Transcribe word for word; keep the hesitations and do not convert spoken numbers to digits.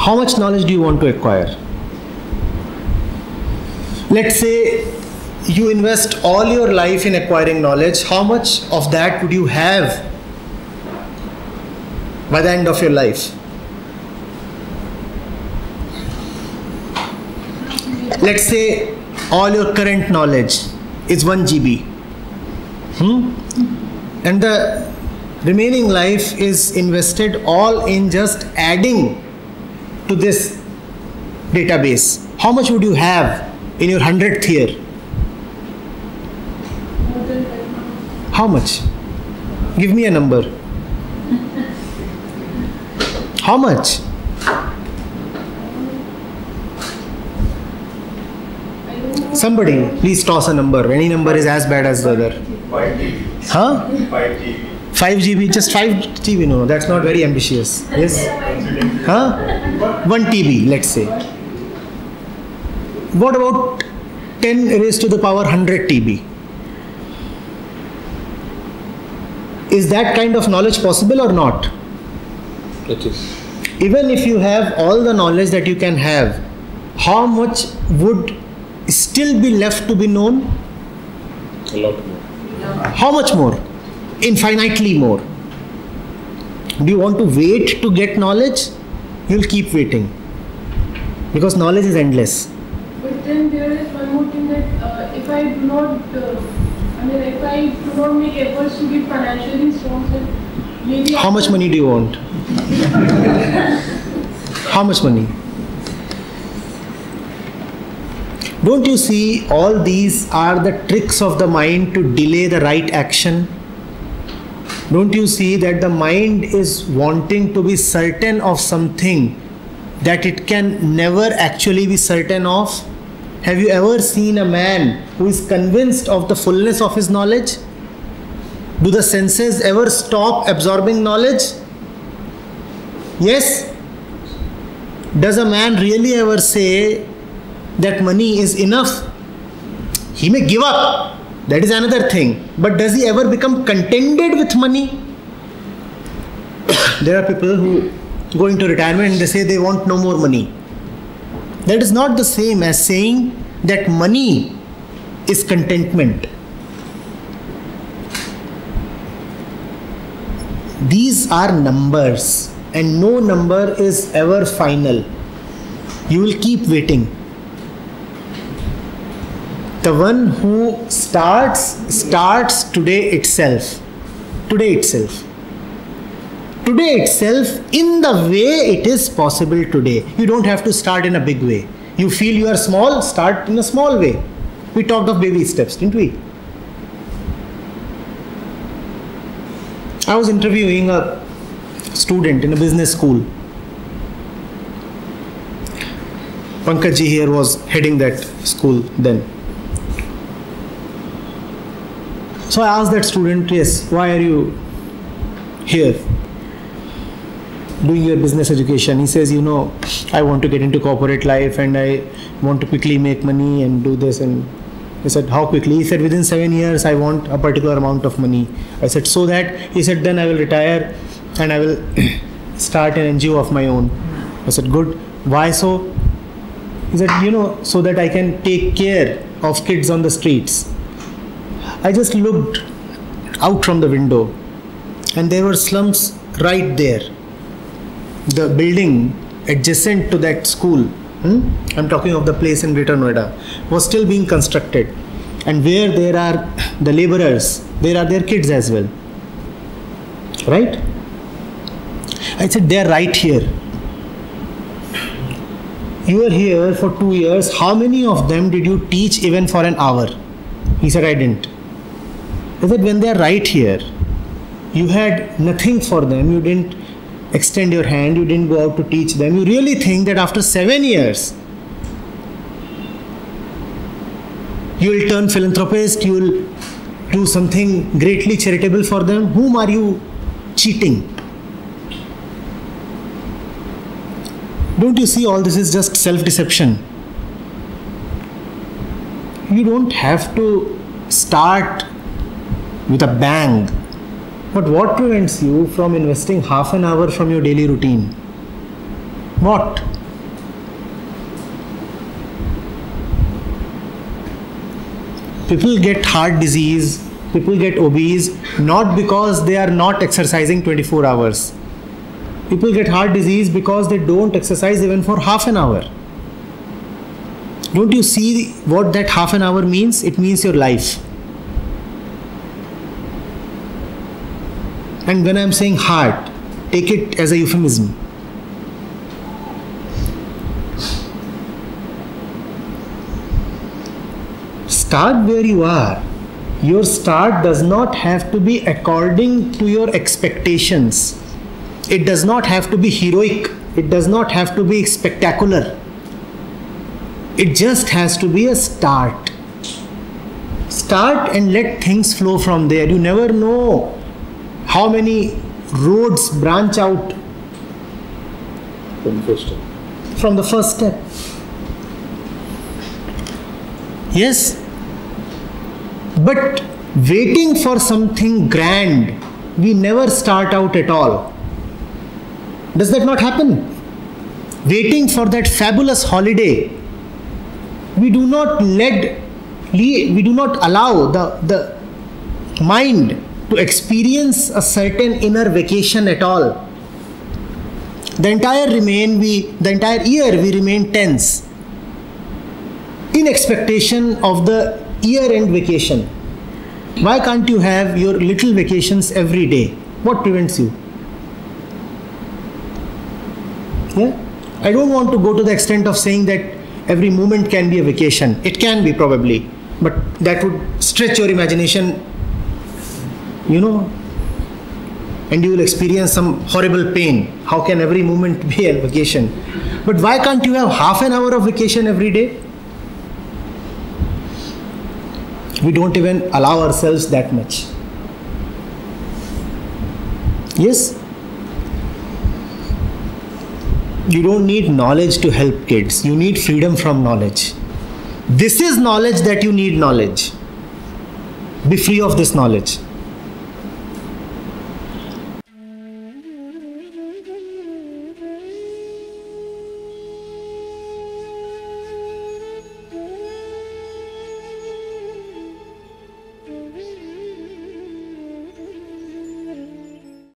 How much knowledge do you want to acquire? Let's say you invest all your life in acquiring knowledge. How much of that would you have by the end of your life? Let's say all your current knowledge is one G B. Hmm? And the remaining life is invested all in just adding to this database. How much would you have in your hundredth year? How much? Give me a number. How much? Somebody, please toss a number. Any number is as bad as the other. five G B. Huh? five G B. five G B, just five G B, no, that's not very ambitious. Yes? Huh? one T B, let's say. What about ten raised to the power one hundred T B? Is that kind of knowledge possible or not? It is. Even if you have all the knowledge that you can have, how much would still be left to be known? A lot more. How much more? Infinitely more. Do you want to wait to get knowledge? You'll keep waiting. Because knowledge is endless. But then there is one more thing that uh, if I do not, uh, I mean, if I do not make efforts to be financially strong, then maybe. How much money do you want? How much money? Don't you see all these are the tricks of the mind to delay the right action? Don't you see that the mind is wanting to be certain of something that it can never actually be certain of? Have you ever seen a man who is convinced of the fullness of his knowledge? Do the senses ever stop absorbing knowledge? Yes? Does a man really ever say that money is enough? He may give up. That is another thing. But does he ever become contented with money? There are people who go into retirement and they say they want no more money. That is not the same as saying that money is contentment. These are numbers, and no number is ever final. You will keep waiting. The one who starts, starts today itself. Today itself. Today itself, in the way it is possible today. You don't have to start in a big way. You feel you are small, start in a small way. We talked of baby steps, didn't we? I was interviewing a student in a business school. Pankaj ji here was heading that school then. So I asked that student, yes, why are you here doing your business education? He says, you know, I want to get into corporate life and I want to quickly make money and do this. And I said, how quickly? He said, within seven years, I want a particular amount of money. I said, so that? He said, then I will retire and I will start an N G O of my own. I said, good. Why so? He said, you know, so that I can take care of kids on the streets. I just looked out from the window and there were slums right there. The building adjacent to that school, hmm? I'm talking of the place in Greater Noida, was still being constructed. And where there are the laborers, there are their kids as well. Right? I said, they are right here. You were here for two years. How many of them did you teach even for an hour? He said, I didn't. I said, when they are right here, you had nothing for them. You didn't extend your hand. You didn't go out to teach them. You really think that after seven years, you will turn philanthropist, you will do something greatly charitable for them? Whom are you cheating? Don't you see all this is just self-deception? You don't have to start with a bang. But what prevents you from investing half an hour from your daily routine? What? People get heart disease, people get obese, not because they are not exercising twenty-four hours. People get heart disease because they don't exercise even for half an hour. Don't you see what that half an hour means? It means your life. And when I'm saying heart, take it as a euphemism. Start where you are. Your start does not have to be according to your expectations. It does not have to be heroic. It does not have to be spectacular. It just has to be a start. Start and let things flow from there. You never know how many roads branch out From first step. from the first step. Yes. But waiting for something grand, we never start out at all. Does that not happen? Waiting for that fabulous holiday, we do not let, we do not allow the, the mind to experience a certain inner vacation at all. The entire remain we, the entire year we remain tense in expectation of the year-end vacation. Why can't you have your little vacations every day? What prevents you? Yeah? I don't want to go to the extent of saying that every moment can be a vacation. It can be probably, but that would stretch your imagination, you know, and you will experience some horrible pain. How can every moment be a vacation? But why can't you have half an hour of vacation every day? We don't even allow ourselves that much. Yes? You don't need knowledge to help kids. You need freedom from knowledge. This is knowledge that you need knowledge. Be free of this knowledge.